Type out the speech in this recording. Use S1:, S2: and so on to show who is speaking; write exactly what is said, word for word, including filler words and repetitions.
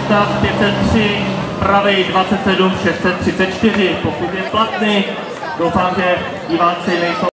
S1: stav pět set tři, pravej dvacet sedm šest set třicet čtyři, pokud je platný. Doufám, že diváci nejsou